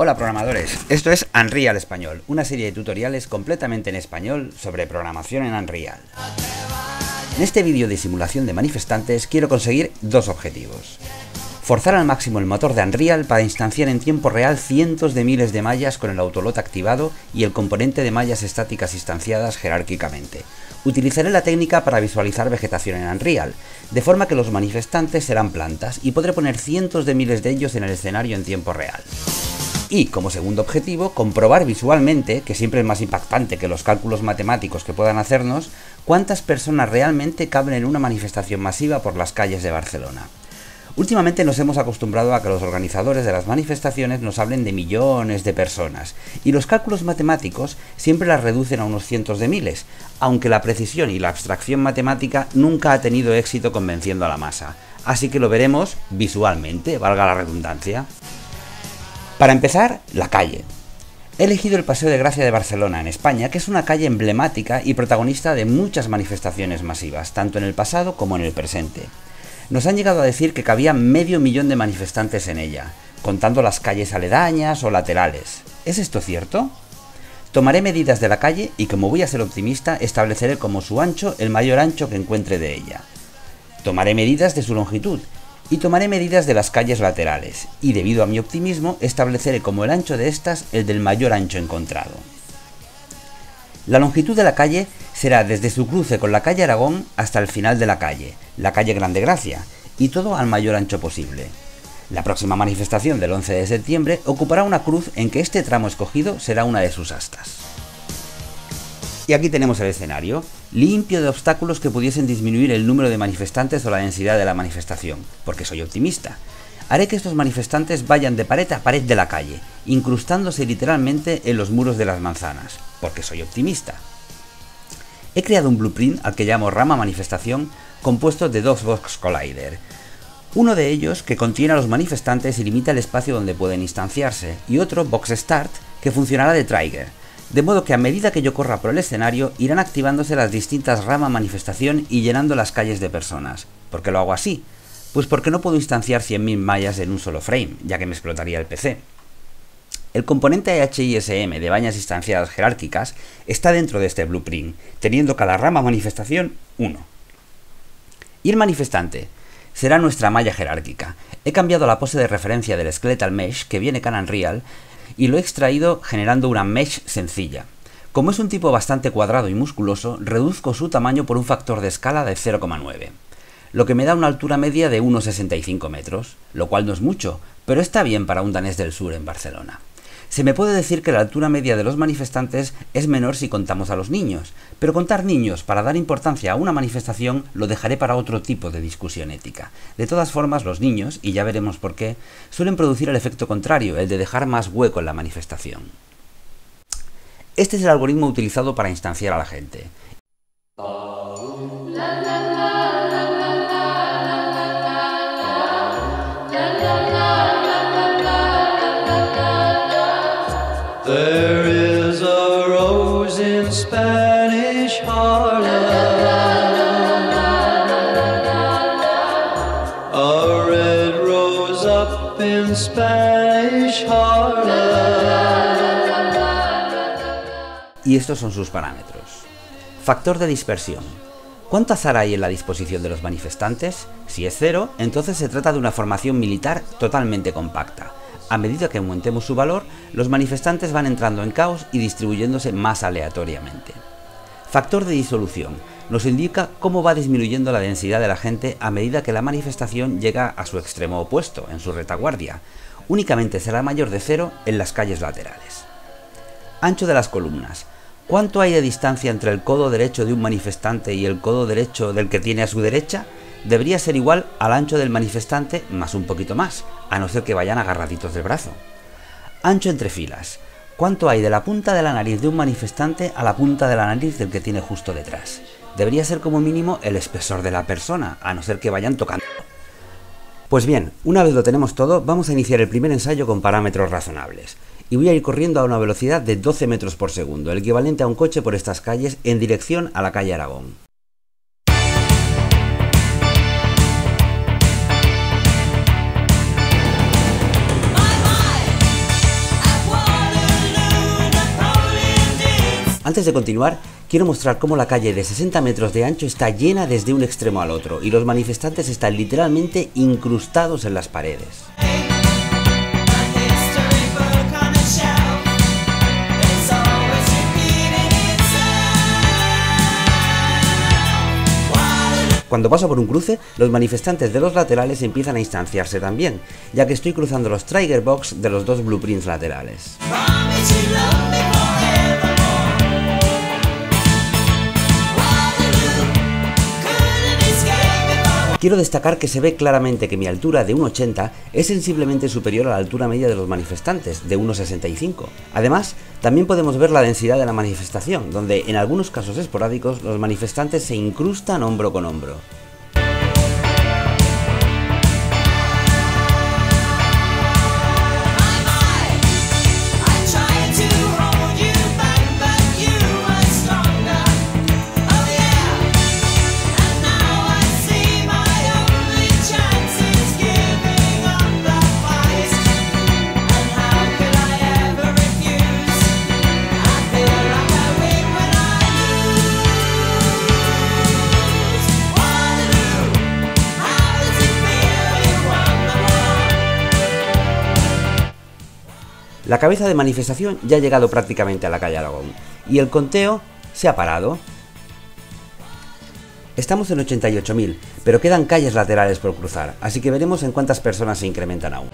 Hola programadores, esto es Unreal Español, una serie de tutoriales completamente en español sobre programación en Unreal. En este vídeo de simulación de manifestantes quiero conseguir dos objetivos. Forzar al máximo el motor de Unreal para instanciar en tiempo real cientos de miles de mallas con el autolot activado y el componente de mallas estáticas instanciadas jerárquicamente. Utilizaré la técnica para visualizar vegetación en Unreal, de forma que los manifestantes serán plantas y podré poner cientos de miles de ellos en el escenario en tiempo real. Y, como segundo objetivo, comprobar visualmente, que siempre es más impactante que los cálculos matemáticos que puedan hacernos, cuántas personas realmente caben en una manifestación masiva por las calles de Barcelona. Últimamente nos hemos acostumbrado a que los organizadores de las manifestaciones nos hablen de millones de personas, y los cálculos matemáticos siempre las reducen a unos cientos de miles, aunque la precisión y la abstracción matemática nunca ha tenido éxito convenciendo a la masa. Así que lo veremos visualmente, valga la redundancia. Para empezar, la calle. He elegido el Paseo de Gracia de Barcelona, en España, que es una calle emblemática y protagonista de muchas manifestaciones masivas, tanto en el pasado como en el presente. Nos han llegado a decir que cabía 500.000 de manifestantes en ella, contando las calles aledañas o laterales. ¿Es esto cierto? Tomaré medidas de la calle y, como voy a ser optimista, estableceré como su ancho el mayor ancho que encuentre de ella. Tomaré medidas de su longitud y tomaré medidas de las calles laterales, y debido a mi optimismo estableceré como el ancho de estas el del mayor ancho encontrado. La longitud de la calle será desde su cruce con la calle Aragón hasta el final de la calle Grande Gracia, y todo al mayor ancho posible. La próxima manifestación del 11 de septiembre ocupará una cruz en que este tramo escogido será una de sus astas. Y aquí tenemos el escenario, limpio de obstáculos que pudiesen disminuir el número de manifestantes o la densidad de la manifestación, porque soy optimista. Haré que estos manifestantes vayan de pared a pared de la calle, incrustándose literalmente en los muros de las manzanas, porque soy optimista. He creado un blueprint al que llamo Rama Manifestación, compuesto de dos Box Collider. Uno de ellos que contiene a los manifestantes y limita el espacio donde pueden instanciarse, y otro Box Start que funcionará de trigger. De modo que a medida que yo corra por el escenario, irán activándose las distintas ramas manifestación y llenando las calles de personas. ¿Por qué lo hago así? Pues porque no puedo instanciar 100.000 mallas en un solo frame, ya que me explotaría el PC. El componente HISM de vallas instanciadas jerárquicas está dentro de este blueprint, teniendo cada rama manifestación 1. Y el manifestante será nuestra malla jerárquica. He cambiado la pose de referencia del Skeletal Mesh que viene con Unreal y lo he extraído generando una mesh sencilla. Como es un tipo bastante cuadrado y musculoso, reduzco su tamaño por un factor de escala de 0,9, lo que me da una altura media de 1,65 metros, lo cual no es mucho, pero está bien para un danés del sur en Barcelona. Se me puede decir que la altura media de los manifestantes es menor si contamos a los niños, pero contar niños para dar importancia a una manifestación lo dejaré para otro tipo de discusión ética. De todas formas, los niños, y ya veremos por qué, suelen producir el efecto contrario, el de dejar más hueco en la manifestación. Este es el algoritmo utilizado para instanciar a la gente. There is a rose in Spanish Harlem, a red rose up in Spanish Harlem. Y estos son sus parámetros. Factor de dispersión. ¿Cuánto azar hay en la disposición de los manifestantes? Si es 0, entonces se trata de una formación militar totalmente compacta. A medida que aumentemos su valor, los manifestantes van entrando en caos y distribuyéndose más aleatoriamente. Factor de disolución. Nos indica cómo va disminuyendo la densidad de la gente a medida que la manifestación llega a su extremo opuesto, en su retaguardia. Únicamente será mayor de 0 en las calles laterales. Ancho de las columnas. ¿Cuánto hay de distancia entre el codo derecho de un manifestante y el codo derecho del que tiene a su derecha? Debería ser igual al ancho del manifestante más un poquito más, a no ser que vayan agarraditos del brazo. Ancho entre filas. ¿Cuánto hay de la punta de la nariz de un manifestante a la punta de la nariz del que tiene justo detrás? Debería ser como mínimo el espesor de la persona, a no ser que vayan tocando. Pues bien, una vez lo tenemos todo, vamos a iniciar el primer ensayo con parámetros razonables. Y voy a ir corriendo a una velocidad de 12 metros por segundo, el equivalente a un coche por estas calles en dirección a la calle Aragón. Antes de continuar, quiero mostrar cómo la calle de 60 metros de ancho está llena desde un extremo al otro y los manifestantes están literalmente incrustados en las paredes. Cuando paso por un cruce, los manifestantes de los laterales empiezan a instanciarse también, ya que estoy cruzando los trigger box de los dos blueprints laterales. Quiero destacar que se ve claramente que mi altura de 1,80 es sensiblemente superior a la altura media de los manifestantes, de 1,65. Además, también podemos ver la densidad de la manifestación, donde en algunos casos esporádicos los manifestantes se incrustan hombro con hombro. La cabeza de manifestación ya ha llegado prácticamente a la calle Aragón y el conteo se ha parado. Estamos en 88.000, pero quedan calles laterales por cruzar, así que veremos en cuántas personas se incrementan aún.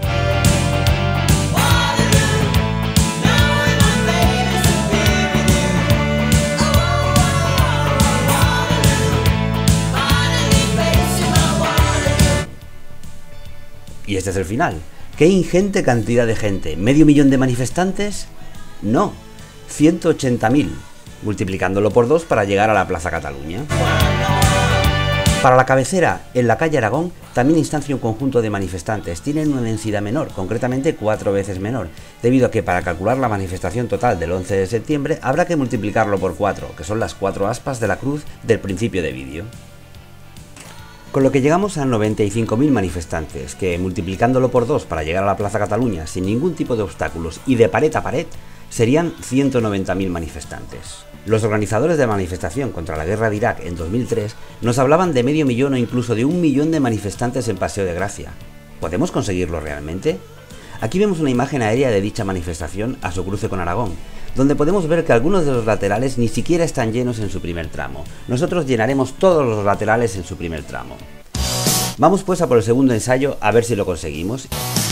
Y este es el final. ¡Qué ingente cantidad de gente! ¿Medio millón de manifestantes? No, 180.000, multiplicándolo por 2 para llegar a la Plaza Cataluña. Para la cabecera, en la calle Aragón, también instancia un conjunto de manifestantes. Tienen una densidad menor, concretamente 4 veces menor, debido a que para calcular la manifestación total del 11 de septiembre habrá que multiplicarlo por 4, que son las 4 aspas de la cruz del principio de vídeo. Con lo que llegamos a 95.000 manifestantes, que multiplicándolo por 2 para llegar a la Plaza Cataluña sin ningún tipo de obstáculos y de pared a pared, serían 190.000 manifestantes. Los organizadores de la manifestación contra la guerra de Irak en 2003 nos hablaban de medio millón o incluso de 1 millón de manifestantes en Paseo de Gracia. ¿Podemos conseguirlo realmente? Aquí vemos una imagen aérea de dicha manifestación a su cruce con Aragón, donde podemos ver que algunos de los laterales ni siquiera están llenos en su primer tramo. Nosotros llenaremos todos los laterales en su primer tramo. Vamos pues a por el segundo ensayo a ver si lo conseguimos.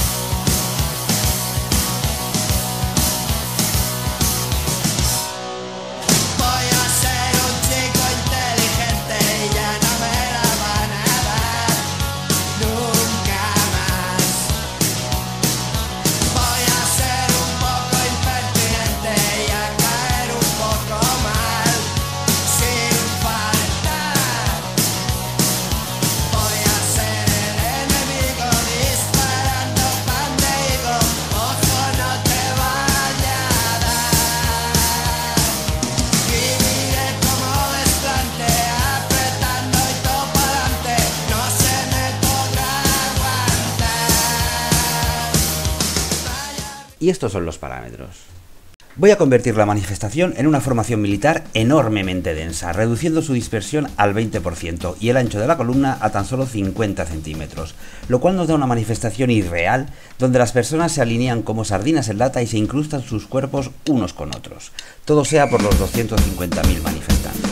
Y estos son los parámetros. Voy a convertir la manifestación en una formación militar enormemente densa, reduciendo su dispersión al 20% y el ancho de la columna a tan solo 50 centímetros, lo cual nos da una manifestación irreal donde las personas se alinean como sardinas en lata y se incrustan sus cuerpos unos con otros. Todo sea por los 250.000 manifestantes.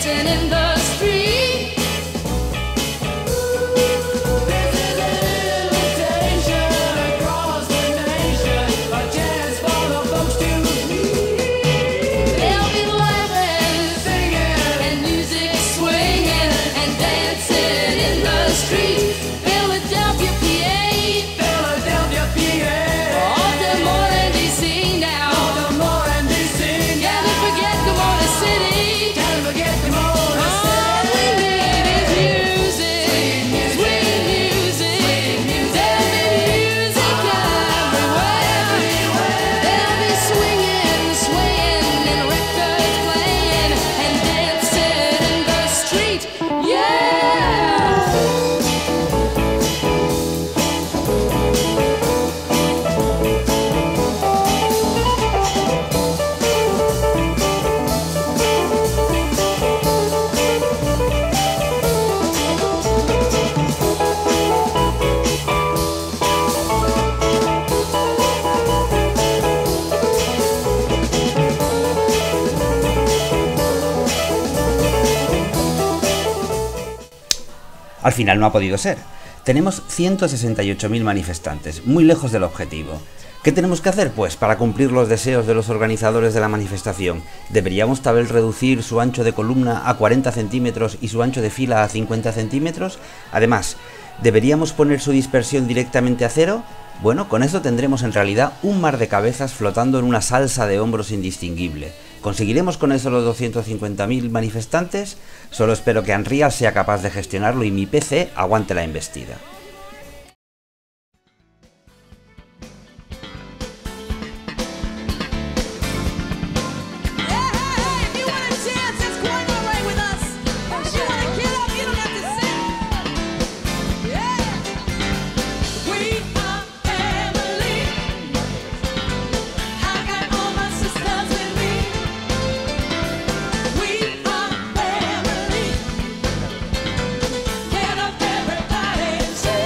dancing in the street. This is an invitation across the nation, a chance for the folks to meet. They'll be laughing, singing, and music swinging, and dancing in the street. Philadelphia, PA. Philadelphia, PA. Baltimore and DC now. Baltimore and DC now. Can't forget the Motor City. Can't forget the Motor City. All we need is music, sweet music. There'll be music everywhere. They'll be swinging, swaying, and records playing, and dancing in the street. Yeah. Al final no ha podido ser. Tenemos 168.000 manifestantes, muy lejos del objetivo. ¿Qué tenemos que hacer? Pues para cumplir los deseos de los organizadores de la manifestación, ¿deberíamos tal vez reducir su ancho de columna a 40 centímetros y su ancho de fila a 50 centímetros? Además, ¿deberíamos poner su dispersión directamente a cero? Bueno, con esto tendremos en realidad un mar de cabezas flotando en una salsa de hombros indistinguible. ¿Conseguiremos con eso los 250.000 manifestantes? Solo espero que Unreal sea capaz de gestionarlo y mi PC aguante la embestida. Everybody say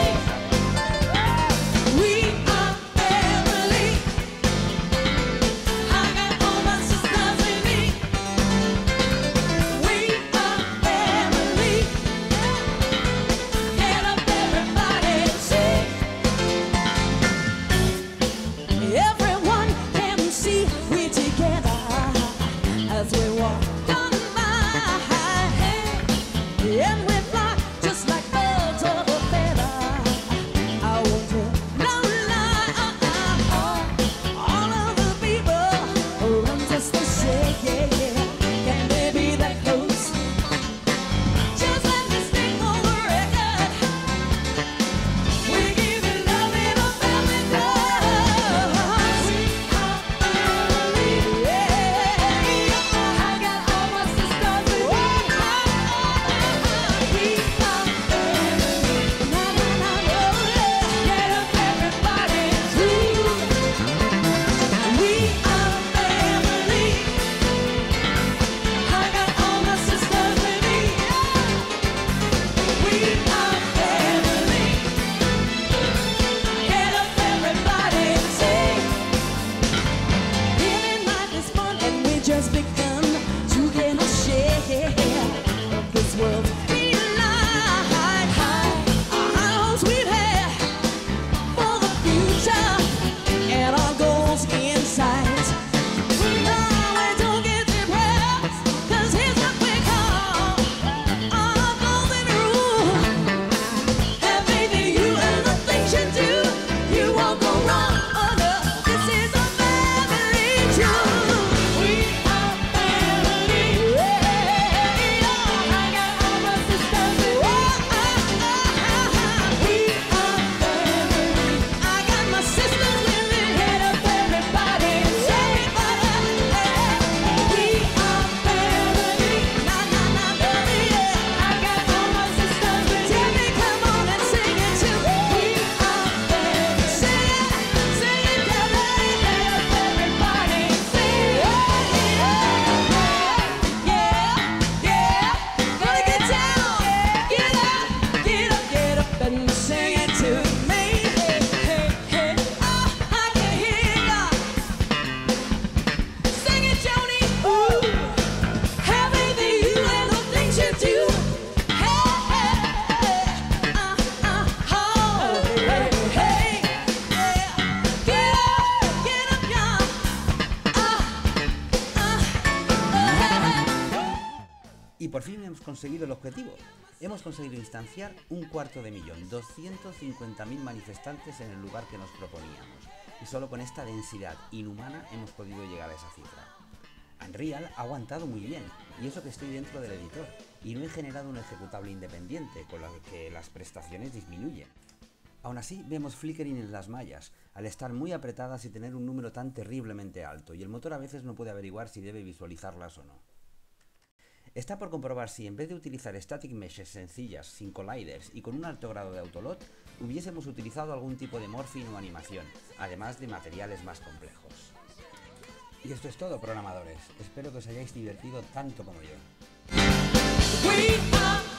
Y por fin hemos conseguido el objetivo. Hemos conseguido instanciar 250.000, 250.000 manifestantes en el lugar que nos proponíamos. Y solo con esta densidad inhumana hemos podido llegar a esa cifra. Unreal ha aguantado muy bien, y eso que estoy dentro del editor, y no he generado un ejecutable independiente, con lo que las prestaciones disminuyen. Aún así, vemos flickering en las mallas, al estar muy apretadas y tener un número tan terriblemente alto, y el motor a veces no puede averiguar si debe visualizarlas o no. Está por comprobar si en vez de utilizar static meshes sencillas, sin colliders y con un alto grado de autolot, hubiésemos utilizado algún tipo de morphing o animación, además de materiales más complejos. Y esto es todo, programadores. Espero que os hayáis divertido tanto como yo. We are